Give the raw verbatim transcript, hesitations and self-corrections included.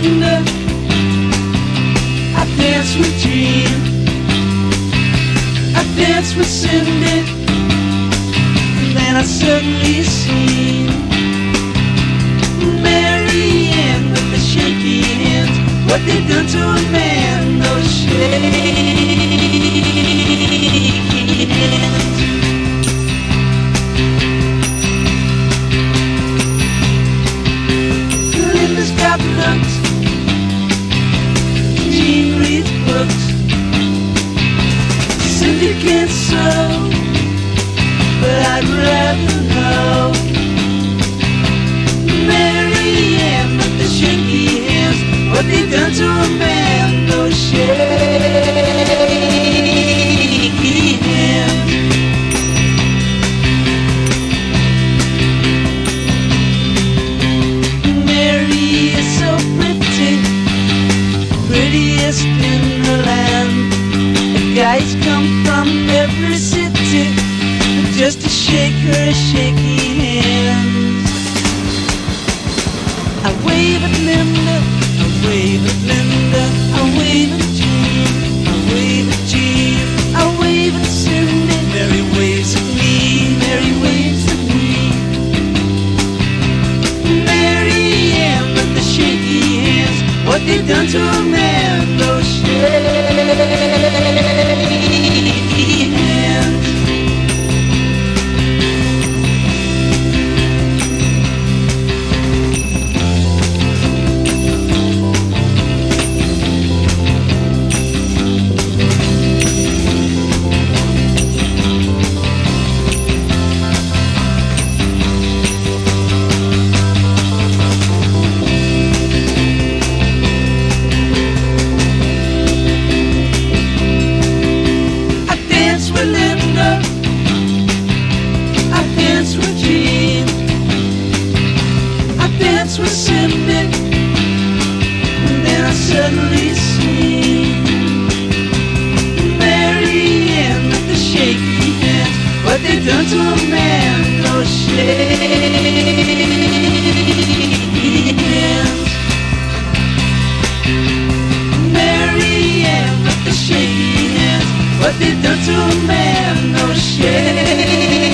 Linda, I danced with Jean, I danced with Cindy, and then I suddenly seen Mary Ann with the shaky hands. What they done to a man, those shaky hands. Linda's got looks, Jean reads books, Cindy can't sew, but I'd rather know Mary Ann with the shaky hands. What they done to a man, those shaky hands. Mary is so pretty, prettiest in the land. The guys come from every city just to shake her shaky hands. I wave at Linda, I wave at Linda, I wave at Jean, I wave at Jean, I wave at Cindy. Mary waves at me, Mary waves at me. Mary Ann with the shaky hands. What they done to a man, those shaky hands. With Cindy, and then I suddenly seen Mary Ann with the shaky hands. What they done to a man, those shaky hands. Mary Ann with the shaky hands. What they done to a man, those shaky